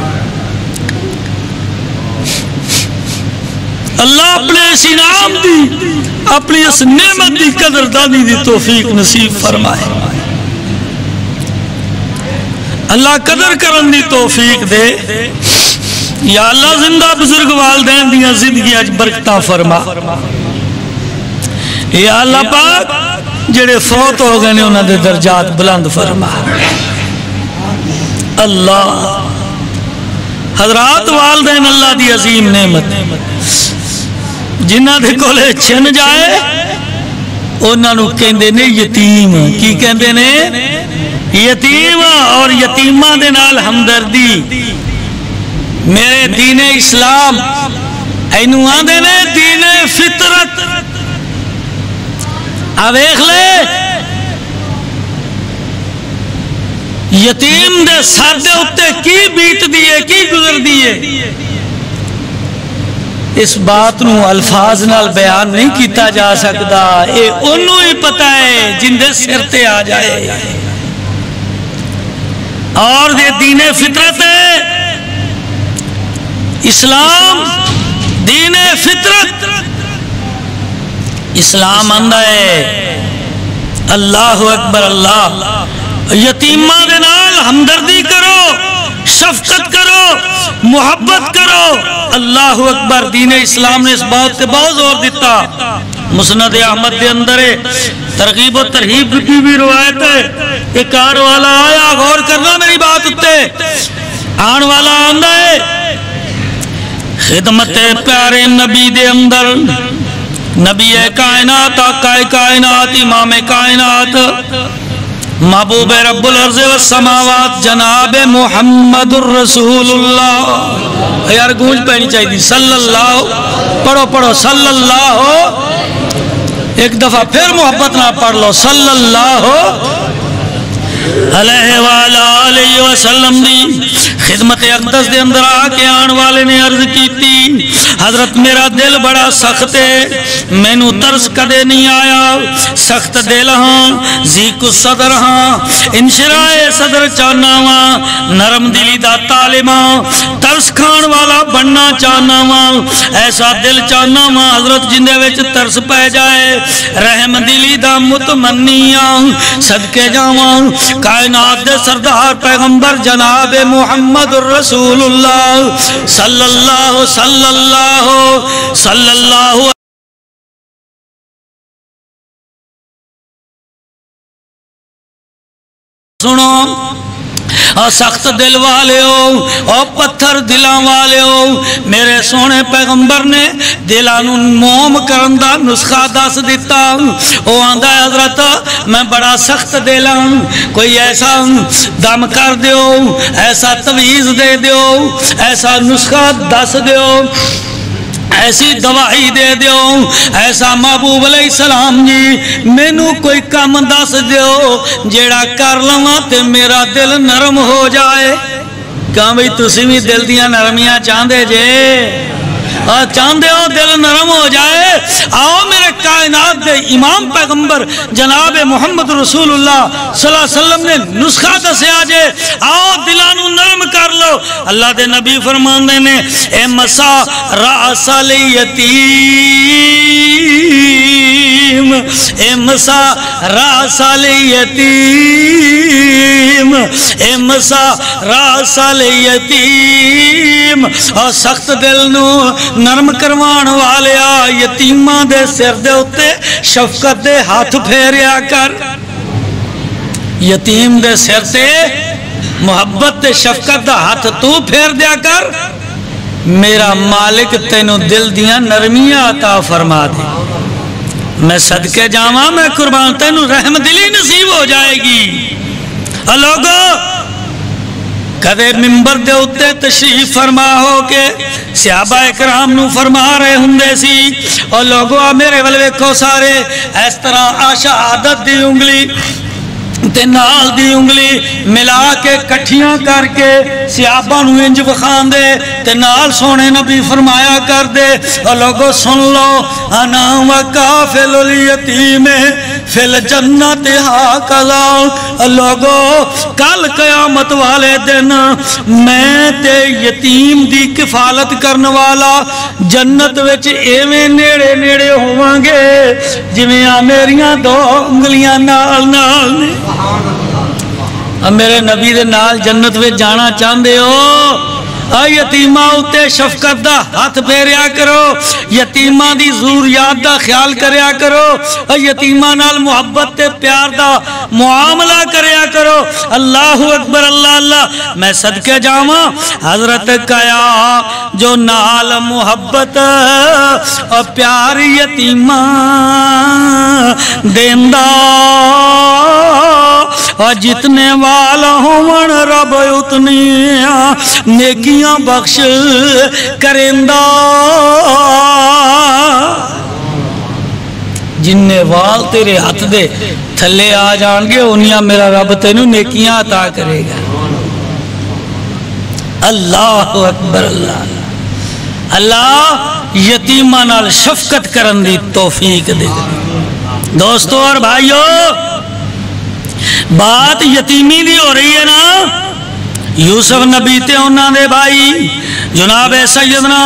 S2: اللہ اپنے اس انعام دی، اپنی اس نعمت دی قدردانی دی توفیق نصیب فرمائے۔ اللہ قدر کرن دی توفیق دے۔ یا اللہ زندہ بزرگ والدین دیاں زندگی اج برکتاں فرما۔ یا اللہ پاک جڑے فوت ہو گئے نے انہاں دے درجات بلند فرما۔ اللہ حضرات والدین اللہ دی عظیم نعمت، جنہ دے کولے چھن جائے انہاں نو کہندے نے یتیم۔ کی کہندے نے؟ یتیم۔ اور یتیماں دے نال ہمدردی۔ میرے دین اسلام اینو آندے نے دین فطرت۔ آویخ لے یتیم دے سر دے اتے کی بیت دیئے، کی گزر دیئے، اس بات نو الفاظ نال بیان نہیں کیتا جا سکتا۔ اے انہوں ہی پتہ ہے جن دے سرتے آ جائے۔ اور یہ دین فطرت ہے، اسلام دین فطرت۔ اسلام آندا ہے اللہ اکبر اللہ، یتیماں دے نال ہمدردی کرو، شفقت کرو، محبت کرو۔ اللہ اکبر۔ دین اسلام نے اس بات سے بہت زور دیتا۔ مسند احمد دے اندر ترغیب و ترہیب کی بھی روایت ہے۔ ایک آن والا آیا، غور کرنا میری بات اتے، آن والا آندا ہے خدمت پیارے نبی دے اندر، نبی کائنات، آقا کائنات، امام کائنات، محبوب رب الارض والسماوات جناب محمد الرسول اللہ۔ یار گونج پہنی چاہیے دی، صلی اللہ، پڑھو پڑھو صلی اللہ، ایک دفعہ پھر محبت نہ پڑھ لو، صلی اللہ علیہ وآلہ وسلم دی خدمت اقدس دے اندر آکے آن والے نے عرض کی تھی، حضرت میرا دل بڑا سخت ہے، میں نو ترس کدے نہیں آیا، سخت دل ہاں، ذیق صدر ہاں، انشراء صدر چاہنا ہاں، نرم دلی دا طالباں، ترس کھان والا بننا چاہنا ہاں، ایسا دل چاہنا ہاں حضرت جندے وچ ترس پہ جائے، رحم دلی دا متمنیاں، صدقے جاواں کائنات دے سردار پیغمبر جناب محمد الرسول اللہ صلی اللہ سنو اور سخت دل والے ہو اور پتھر دلاں والے ہو، میرے سونے پیغمبر نے دلانوں موم کرن دا نسخہ دس دیتا۔ وہ آندا ہے حضرت میں بڑا سخت دلاں، کوئی ایسا دم کر دیو، ایسا تویز دے دیو، ایسا نسخہ دس دیو، ایسی دوائی دے دیو، ایسا محبوب علیہ السلام جی مینوں کوئی کم دس دیو جیڑا کر لواں تے میرا دل نرم ہو جائے۔ کہاں بھئی تسی بھی دل دیاں نرمیاں چاندے جے، چاندے ہو دل نرم ہو جائے، آؤ میرے کائنات دے امام پیغمبر جناب محمد رسول اللہ صلی اللہ علیہ وسلم نے نسخہ دسیا جے، آؤ دلانو نرم کر لو۔ اللہ دے نبی فرماندے نے اے مسا رأس الیتیم، اے مسا رأس الیتیم، اے مسا رأس الیتیم، اور سخت دل نو نرم کروان والیا یتیماں دے سر دے اتے شفقت دے ہاتھ پھیریا کر، یتیم دے سر تے محبت تے شفقت دا ہاتھ تو پھیر دیا کر، میرا مالک تینوں دل دیاں نرمیاں عطا فرما دے۔ میں صدقے جاواں میں قربان تینوں رحم دلی نصیب ہو جائے گی۔ لوگو کدے ممبر دے اتے تشریف فرما ہو کے صحابہ اکرام نو فرما رہے ہندے سی، اور لوگو میرے والے کو سارے اس طرح شہادت دی انگلی تے نال دی انگلی ملا کے کٹھیاں کر کے صحابہ نو انج بخان دے تے نال سونے نبی فرمایا کر دے، اور لوگو سن لو انا وکافل الیتیم فی الجنت ہاکذا، لوگو کل قیامت والے دن میں تے یتیم دی کفالت کرن والا جنت وچ ایویں نیڑے نیڑے ہوواں گے جویں میریاں دو انگلیاں نال نال نے۔ اب میرے نبی دے نال جنت وچ جانا چاہندے ہو، یتیماں اتے شفقت دا ہاتھ پھیریا کرو، یتیماں دی ضروریات دا خیال کریا کرو، یتیماں نال محبت تے پیار دا معاملہ کریا کرو۔ اللہ اکبر اللہ اللہ، میں صدقے جاواں حضرت کیا جو نال محبت اور پیار یتیماں دیندا، اور جتنے والا ہون رب اتنی نیکیاں بخش کریندا، جننے وال تیرے ہاتھ دے تھلے آ جان گے انیاں میرا رب تینوں نیکیاں عطا کرے گا۔ اللہ اکبر اللہ اللہ، یتیماں نال شفقت کرن دی توفیق دے۔ دوستو اور بھائیو، بات یتیمی دی ہو رہی ہے نا، یوسف نبی تے انہاں دے بھائی جناب سیدنا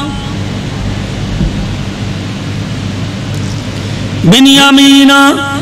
S2: بنیامین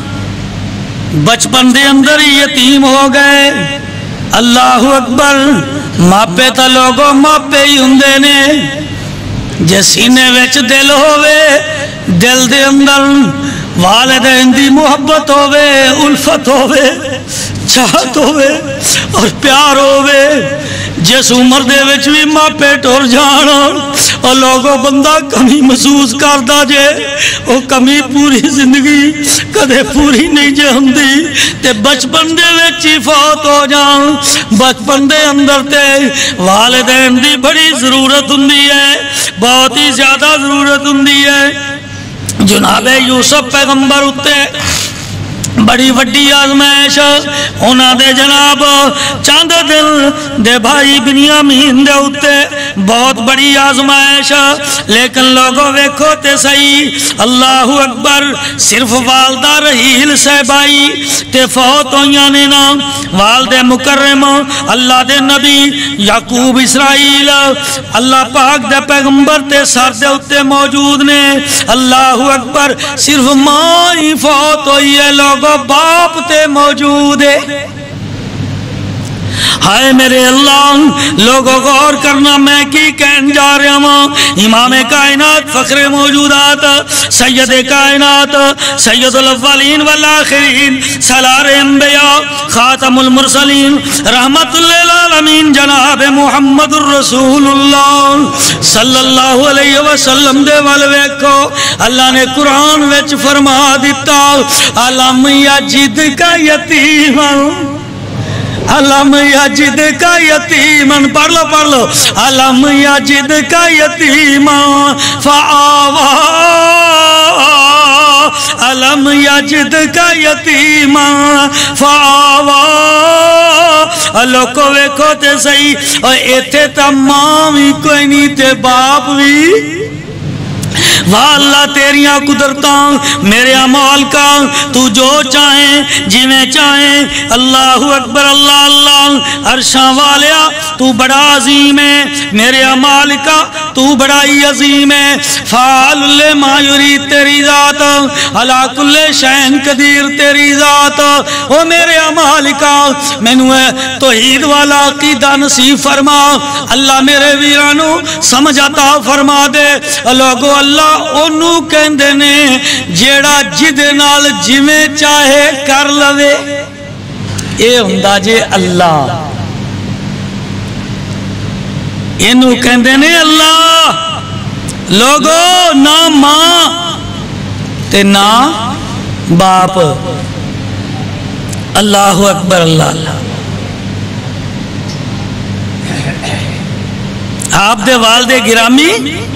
S2: بچپن دے اندر ہی یتیم ہو گئے۔ اللہ اکبر، ماپے تا لوگوں ماپے ہی ہندے نے، جے سینے وچ دل ہووے، دل دے اندر والدین دی محبت ہووے، الفت ہووے، چاہت ہووے اور پیار ہووے، جس عمر دے وچ بھی ماپے ٹر جان اور لوگوں بندہ کمی محسوس کردا جے، وہ کمی پوری زندگی کدے پوری نہیں جے ہوندی، تے بچپن دے وچ ہی فوت ہو جان۔ بچپن دے اندر تے والدین دی بڑی ضرورت ہوندی ہے، بہت ہی زیادہ ضرورت ہوندی ہے۔ جناب یوسف پیغمبر اتے بڑی وڈی آزمائش انہاں دے جناب چاند دل دے بھائی بنیامین دے اتے بہت بڑی آزمائش، لیکن لوگوں ویکھو تے صحیح، اللہ اکبر، صرف والدہ رحیل صاحبائی تے فوت ہویاں نے نا، والد مکرم اللہ دے نبی یعقوب اسرائیل اللہ پاک دے پیغمبر تے سر دے اتے موجود نے۔ اللہ اکبر، صرف ماں ہی فوت ہوئی ہے، لوگوں باپ تے موجود ہے۔ ہائے میرے اللہ، لوگوں غور کرنا میں کی کہن جا رہا ہوں۔ امام کائنات، فخر موجودات، سید کائنات، سید الاولین والآخرین، سالار انبیاء، خاتم المرسلین رحمت للعالمین جناب محمد الرسول اللہ صلی اللہ علیہ وسلم دے وال ویکھو اللہ نے قرآن وچ فرما دیتا علم یجد کا یتیما علم یجد کا یتیمن پڑھ لو علم یجد کا یتیما فآوا علم یجد کا یتیما فآوا اللہ کو ویکھو تے صحیح اور ایتھے تا ماں بھی کوئی نہیں تے باپ بھی واہ اللہ تیریاں قدرتاں میرے اعمال کا تو جو چاہیں جویں چاہیں اللہ اکبر اللہ اللہ عرشاں والیا تو بڑا عظیم ہے میرے اعمال کا تو بڑا ہی عظیم ہے فعال لما یرید تیری ذات علی کل شیء قدیر تیری ذات او میرے اعمال کا مینوں توحید والا عقیدہ نصیب فرما اللہ میرے ویرانو سمجھ عطا فرما دے لوگو اللہ انہوں کہندے نے جیڑا جدے نال جویں چاہے کر لوے اے ہوندا جے اللہ انہوں کہندے نے اللہ لوگو نہ ماں تے نہ باپ اللہ اکبر اللہ آپ دے والد گرامی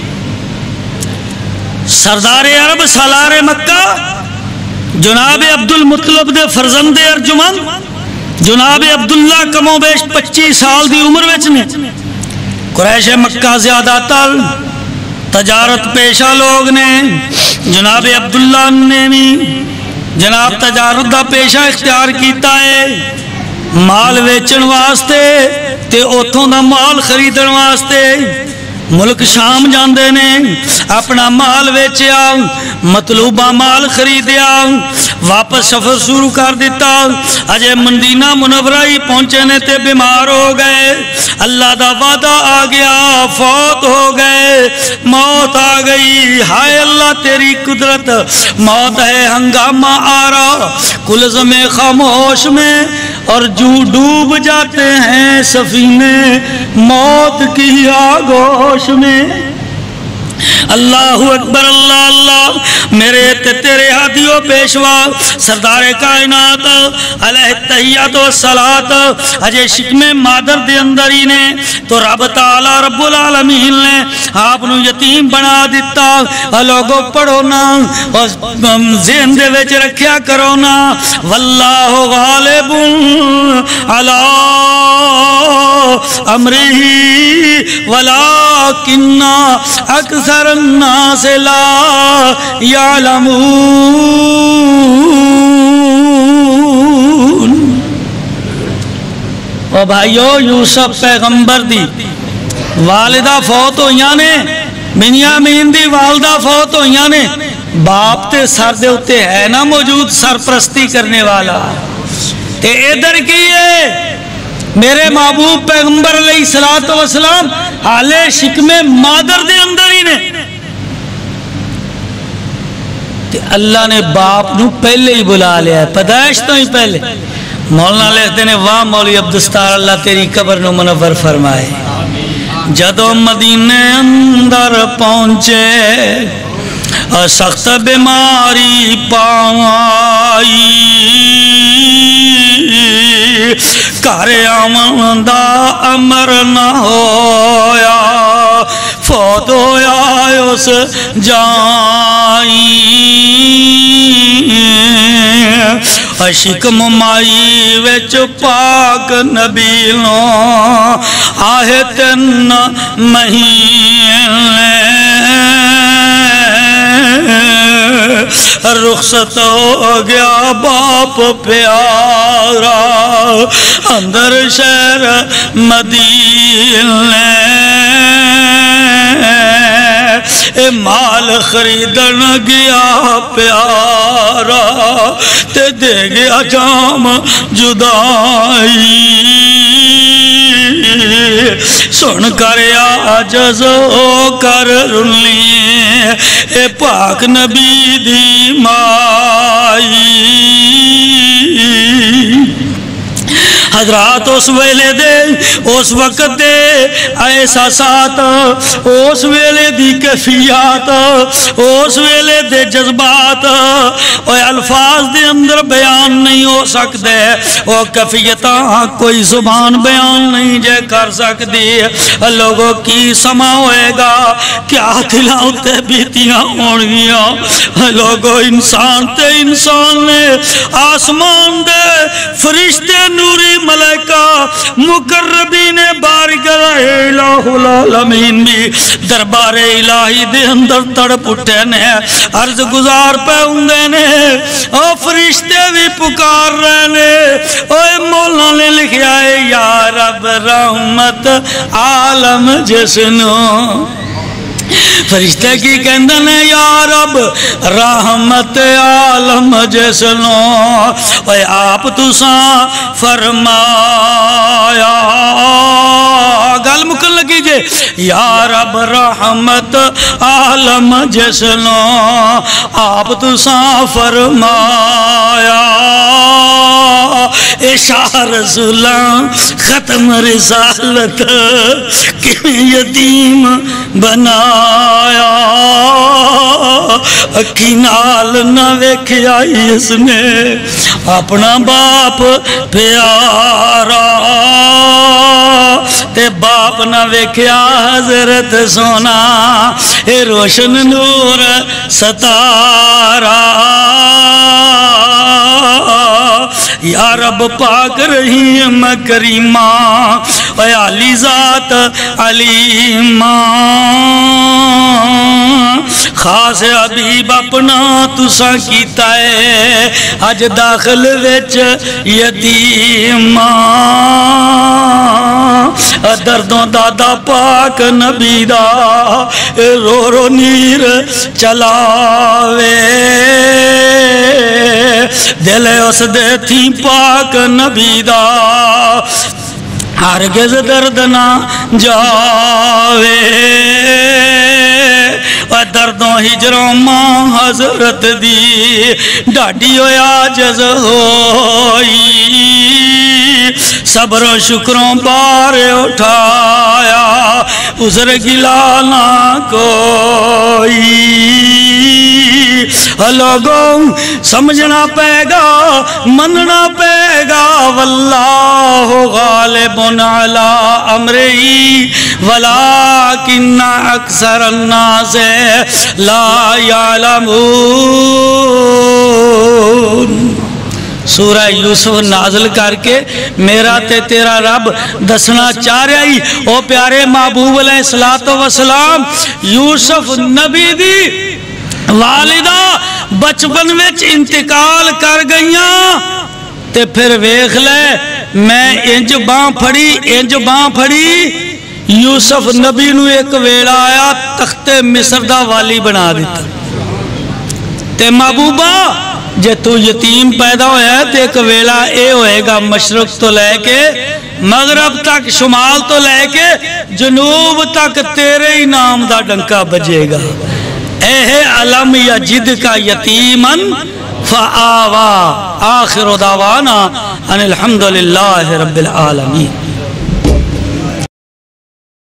S2: سردار عرب سالار مکہ جناب عبد المطلب دے فرزند ارجمند جناب عبداللہ کمو بیش 25 سال دی عمر وچ نے قریش مکہ زیادہ تر تجارت پیشہ لوگ نے جناب عبداللہ نے بھی جناب تجارت دا پیشہ اختیار کیتا ہے مال ویچن واسطے تے اوتھوں دا مال خریدن واسطے ملک شام جاندے نے اپنا مال ویچیا مطلوبہ مال خریدیا واپس سفر شروع کر دیتا اجے مدینہ منورہ ہی پہنچے نے تے بیمار ہو گئے اللہ دا وعدہ آ گیا فوت ہو گئے موت آ گئی ہائے اللہ تیری قدرت موت ہے ہنگامہ آ رہا کلزم خاموش میں اور جو ڈوب جاتے ہیں سفینے موت کی آگوش میں اللہ اکبر اللہ اللہ میرے تیرے ہاتھیوں پیشوا سردار کائنات علیہ التحیات والصلاۃ اجے شکم مادر دے اندر ہی نے تو رب تعالی رب العالمین نے آپ نو یتیم بنا دیتا لوگوں پڑھو نا اور ذہن دے وچ رکھیا کرو نا واللہ غالب علی امرہ ولکن اکثر الناس لا یعلمون او بھائیو یوسف پیغمبر دی والدہ فوت ہویاں نے بنیامین دی والدہ فوت ہویاں نے باپ تے سر دے ہوتے ہے نا موجود سرپرستی کرنے والا تے ادھر کی ہے میرے محبوب پیغمبر علیہ السلام حالے شکم مادر دے اندر ہی نے تے اللہ نے باپ نو پہلے ہی بلا لیا ہے پیدائش تو ہی پہلے مولانا لکھتے ہیں واہ مولوی عبدالستار اللہ تیری قبر نو منور فرمائے جدو مدینے اندر پہنچے سخت بیماری پائی گھر آمن دا امر نہ ہویا فوت ہویا اس جائی عشق ممائی وچ پاک نبی نو آہے تن مہینے رخصت ہو گیا باپ پیارا اندر شہر مدینے مال خریدن گیا پیارا تے دے گیا جام جدائی سن کر عاجز ہو کر رلی اے پاک نبی دی مائی حضرات اس ویلے دے اس وقت دے احساسات اس ویلے دی کیفیات اس ویلے دے جذبات اور الفاظ دے اندر بیان نہیں ہو سکتے وہ کیفیتاں کوئی زبان بیان نہیں جے کر سکتی لوگوں کی سما ہوئے گا کیا دلاں تے بیتیاں ہونگیاں لوگوں انسان تے انسان نے آسمان دے فرشتے نوری ملائکہ مقربین بارک الہ العالمین بھی دربار الہی دے اندر تڑپ اٹھے نے عرض گزار پہ ہوندے نے اور فرشتے بھی پکار رہے نے اوہ مولا نے لکھیا ہے یا رب رحمت عالم جسنو فرشتے کی کہندے نے یا رب رحمت عالم جسنو اوہ آپ تساں فرمایا گل مکن لگی جے یا رب رحمت عالم جسنو آپ تساں فرمایا شاہ رسولاں ختم رسالت کہ یتیم بنایا اکھی نال نہ ویکھیا اس نے اپنا باپ پیارا تے باپ نہ ویکھیا حضرت سونا اے روشن نور ستارا یا رب پاک رحیم کریمہ اے علی ذات علیمہ خاص حبیب اپنا تساں کیتا ہے اج داخل وچ یتیمہ دردوں دادا پاک نبی دا رو رو نیر چلاوے دل اس دے تھی پاک نبی دا ہرگز درد نہ جاوے دردوں ہجروں ماں حضرت دی ڈاڈی ہویا جز ہوئی صبر و شکروں بار اٹھایا عذر گلا نہ کوئی لوگوں سمجھنا پے گا مننا پے گا واللہ غالب علی امرہی ولیکن اکثر الناس لا یعلمون سورہ یوسف نازل کر کے میرا تے تیرا رب دسنا چاہ رہا ہی او پیارے محبوب علیہ السلام یوسف نبی دی والدہ بچپن وچ انتقال کر گئیاں تے پھر ویکھ لے میں انج باں پھڑی یوسف نبی نو ایک ویلا آیا تخت مصر دا والی بنا دیتا تے محبوبہ جے تو یتیم پیدا ہویا ہے تو ایک ویلا اے ہوئے گا مشرق تو لے کے مغرب تک شمال تو لے کے جنوب تک تیرے ہی نام دا ڈنکا بجے گا اے علم یجد کا یتیمن فآوا آخر دعوانا ان الحمدللہ رب العالمین.